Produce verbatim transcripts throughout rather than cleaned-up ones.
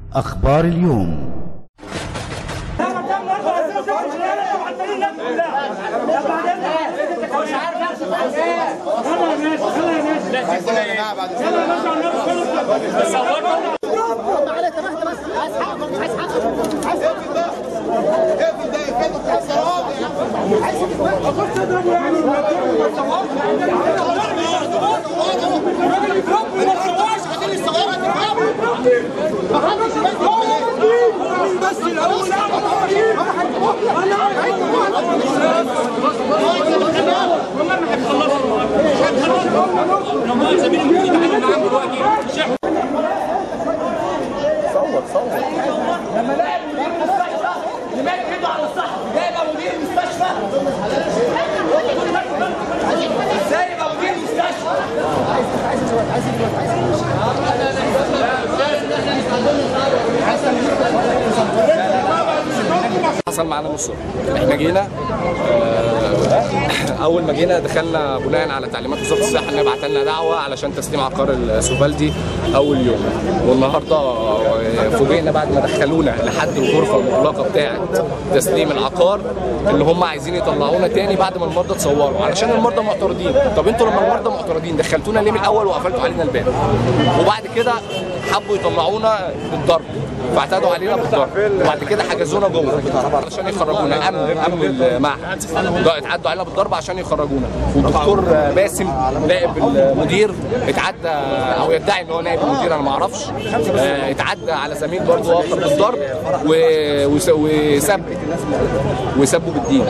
أخبار اليوم. صور صور لما لاعب مدير مستشفى يمد ايده على الصحفي ده يبقى مدير مستشفى؟ ازاي يبقى مدير مستشفى؟ عايز عايز عايز حصل معانا نص احنا جينا اول ما جينا دخلنا بناء على تعليمات وزاره الصحه انها بعت لنا دعوه علشان تسليم عقار السوفالدي اول يوم، والنهارده فوجئنا بعد ما دخلونا لحد الغرفه المغلقه بتاعه تسليم العقار اللي هم عايزين يطلعونا تاني بعد ما المرضى اتصوروا علشان المرضى معترضين. طب انتوا لما المرضى معترضين دخلتونا ليه من الاول وقفلتوا علينا الباب؟ وبعد كده حبوا يطلعونا بالضرب فاعتادوا علينا بالضرب، وبعد كده حجزونا جوه عشان يخرجونا. امن امن المعهد اتعدوا علينا بالضرب عشان يخرجونا، والدكتور باسم نائب المدير اتعدى او يدعي ان هو نائب المدير، انا ما اعرفش، اتعدى على زميل برضه اخر بالضرب وسب وسبوا بالدين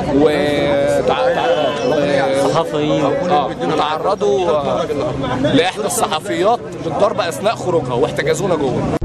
صحفيين تعرضوا لاحدى الصحفيات بالضرب اثناء خروجها واحتجزونا جوه.